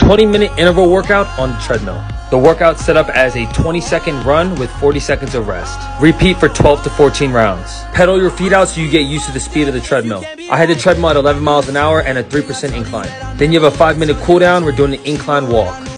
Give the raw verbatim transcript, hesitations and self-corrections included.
twenty minute interval workout on the treadmill. The workout set up as a twenty second run with forty seconds of rest. Repeat for twelve to fourteen rounds. Pedal your feet out so you get used to the speed of the treadmill. I had the treadmill at eleven miles an hour and a three percent incline. Then you have a five minute cool down. We're doing an incline walk.